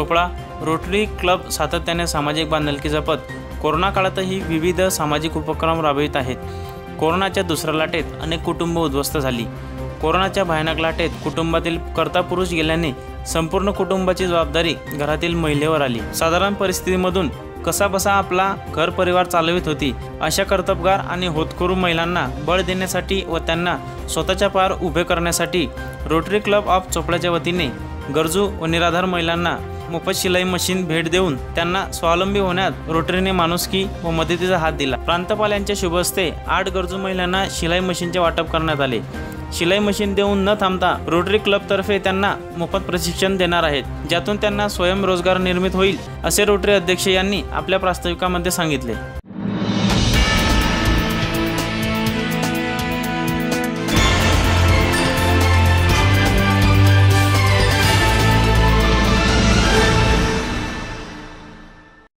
Chopra rotary club सातत्याने सामाजिक बांधिलकी जपत कोरोना काळातही विविध सामाजिक उपक्रम राबवित आहेत। कोरोनाच्या दुसऱ्या लाटेत अनेक कुटुंब उद्ध्वस्त झाली। कोरोनाच्या भयानक लाटेत कुटुंबातील कर्ता पुरुष गेल्याने संपूर्ण कुटुंबाची जबाबदारी घरातील महिलेवर आली। साधारण परिस्थितीमधून कसाबसा आपला घर परिवार चालवित होती अशा कर्तबगार आणि होतकरू महिलांना बळ देण्यासाठी व त्यांना स्वतःच्या पायावर उभे करण्यासाठी रोटरी क्लब ऑफ चोपड्याच्या वतीने गरजू व निराधार महिलांना मोफत शिलाई मशीन भेट देऊन त्यांना स्वावलंबी होण्यात रोटरीने माणुसकी व मदतीचा हात दिला। प्रांतपाल यांच्या शुभ हस्ते 8 गरजू महिलांना शिलाई मशीनचे वाटप करण्यात आले। शिलाई मशीन देऊन न थांबता रोटरी क्लबतर्फे त्यांना मोफत प्रशिक्षण देणार आहेत, ज्यातून त्यांना स्वयंरोजगार निर्मित होईल असे रोटरी अध्यक्ष यांनी आपल्या प्रास्ताविकामध्ये सांगितले।